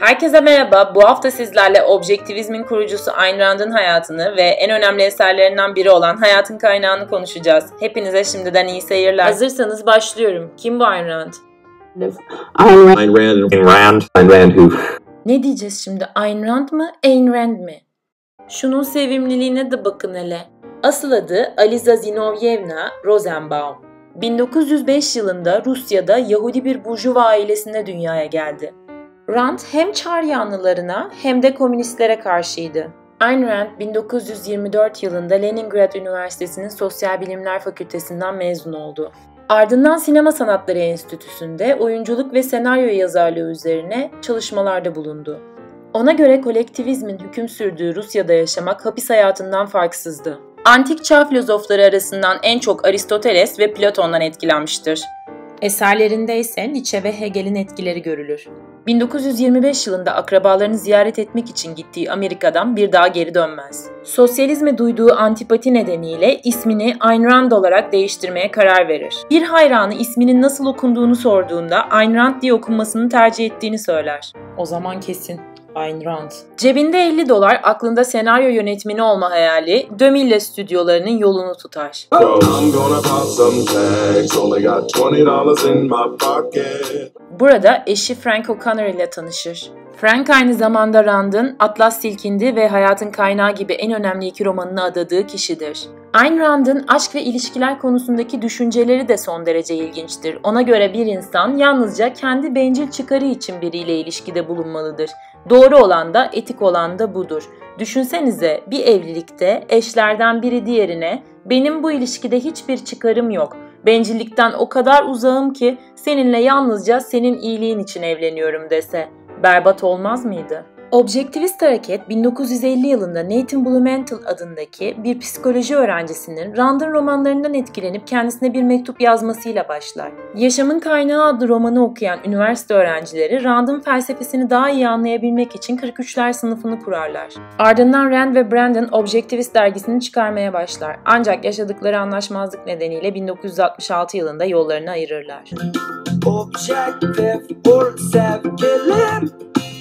Herkese merhaba. Bu hafta sizlerle objektivizmin kurucusu Ayn Rand'ın hayatını ve en önemli eserlerinden biri olan Hayatın Kaynağı'nı konuşacağız. Hepinize şimdiden iyi seyirler. Hazırsanız başlıyorum. Kim bu Ayn Rand? Ayn Rand who? Ne diyeceğiz şimdi? Ayn Rand mı? Ayn Rand mi? Şunun sevimliliğine de bakın hele. Asıl adı Aliza Zinovyevna Rosenbaum. 1905 yılında Rusya'da Yahudi bir burjuva ailesinde dünyaya geldi. Rand hem Çar yanlılarına hem de komünistlere karşıydı. Ayn Rand 1924 yılında Leningrad Üniversitesi'nin Sosyal Bilimler Fakültesinden mezun oldu. Ardından Sinema Sanatları Enstitüsü'nde oyunculuk ve senaryo yazarlığı üzerine çalışmalarda bulundu. Ona göre kolektivizmin hüküm sürdüğü Rusya'da yaşamak hapis hayatından farksızdı. Antik çağ filozofları arasından en çok Aristoteles ve Platon'dan etkilenmiştir. Eserlerinde ise Nietzsche ve Hegel'in etkileri görülür. 1925 yılında akrabalarını ziyaret etmek için gittiği Amerika'dan bir daha geri dönmez. Sosyalizme duyduğu antipati nedeniyle ismini Ayn Rand olarak değiştirmeye karar verir. Bir hayranı isminin nasıl okunduğunu sorduğunda Ayn Rand diye okunmasını tercih ettiğini söyler. O zaman kesin Ayn Rand. Cebinde $50, aklında senaryo yönetmeni olma hayali, DeMille stüdyolarının yolunu tutar. Burada eşi Frank O'Connor ile tanışır. Frank aynı zamanda Rand'ın Atlas Silkindi ve Hayatın Kaynağı gibi en önemli iki romanını adadığı kişidir. Ayn Rand'ın aşk ve ilişkiler konusundaki düşünceleri de son derece ilginçtir. Ona göre bir insan yalnızca kendi bencil çıkarı için biriyle ilişkide bulunmalıdır. Doğru olan da, etik olan da budur. Düşünsenize, bir evlilikte eşlerden biri diğerine "Benim bu ilişkide hiçbir çıkarım yok. Bencillikten o kadar uzağım ki seninle yalnızca senin iyiliğin için evleniyorum" dese. Berbat olmaz mıydı? Objektivist hareket 1950 yılında Nathan Blumenthal adındaki bir psikoloji öğrencisinin Rand'ın romanlarından etkilenip kendisine bir mektup yazmasıyla başlar. Yaşamın Kaynağı adlı romanı okuyan üniversite öğrencileri Rand'ın felsefesini daha iyi anlayabilmek için 43'ler sınıfını kurarlar. Ardından Rand ve Brandon Objektivist dergisini çıkarmaya başlar. Ancak yaşadıkları anlaşmazlık nedeniyle 1966 yılında yollarını ayırırlar. Objektif ol sevgilim,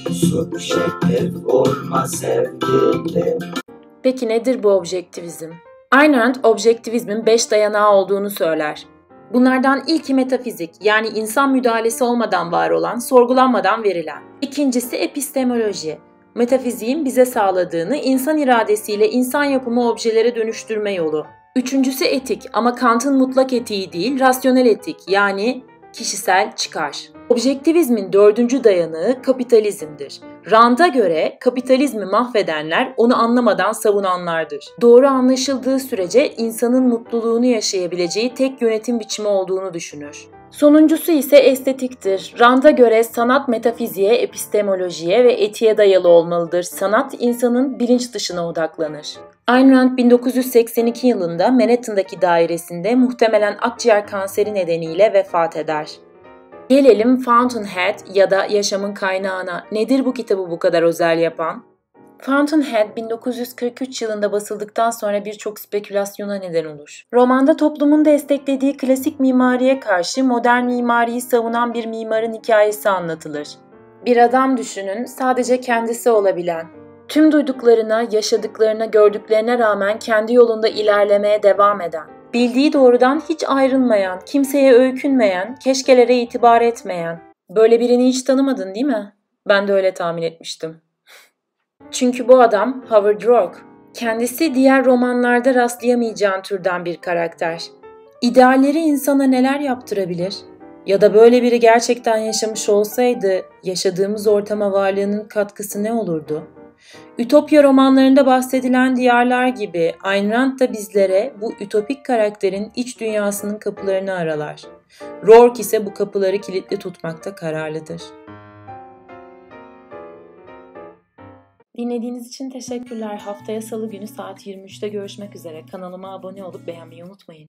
subjektif olma sevgilim. Peki nedir bu objektivizm? Ayn Rand objektivizmin 5 dayanağı olduğunu söyler. Bunlardan ilki metafizik, yani insan müdahalesi olmadan var olan, sorgulanmadan verilen. İkincisi epistemoloji. Metafiziğin bize sağladığını insan iradesiyle insan yapımı objelere dönüştürme yolu. Üçüncüsü etik, ama Kant'ın mutlak etiği değil, rasyonel etik, yani kişisel çıkar. Objektivizmin dördüncü dayanağı kapitalizmdir. Rand'a göre kapitalizmi mahvedenler onu anlamadan savunanlardır. Doğru anlaşıldığı sürece insanın mutluluğunu yaşayabileceği tek yönetim biçimi olduğunu düşünür. Sonuncusu ise estetiktir. Rand'a göre sanat metafiziğe, epistemolojiye ve etiğe dayalı olmalıdır. Sanat insanın bilinç dışına odaklanır. Ayn Rand 1982 yılında Manhattan'daki dairesinde muhtemelen akciğer kanseri nedeniyle vefat eder. Gelelim Fountainhead ya da Yaşamın Kaynağı'na. Nedir bu kitabı bu kadar özel yapan? Fountainhead 1943 yılında basıldıktan sonra birçok spekülasyona neden olur. Romanda toplumun desteklediği klasik mimariye karşı modern mimariyi savunan bir mimarın hikayesi anlatılır. Bir adam düşünün, sadece kendisi olabilen. Tüm duyduklarına, yaşadıklarına, gördüklerine rağmen kendi yolunda ilerlemeye devam eden. Bildiği doğrudan hiç ayrılmayan, kimseye öykünmeyen, keşkelere itibar etmeyen. Böyle birini hiç tanımadın değil mi? Ben de öyle tahmin etmiştim. Çünkü bu adam Howard Roark. Kendisi diğer romanlarda rastlayamayacağın türden bir karakter. İdealleri insana neler yaptırabilir? Ya da böyle biri gerçekten yaşamış olsaydı yaşadığımız ortama varlığının katkısı ne olurdu? Ütopya romanlarında bahsedilen diyarlar gibi Ayn Rand da bizlere bu ütopik karakterin iç dünyasının kapılarını aralar. Roark ise bu kapıları kilitli tutmakta kararlıdır. Dinlediğiniz için teşekkürler. Haftaya Salı günü saat 23'te görüşmek üzere. Kanalıma abone olup beğenmeyi unutmayın.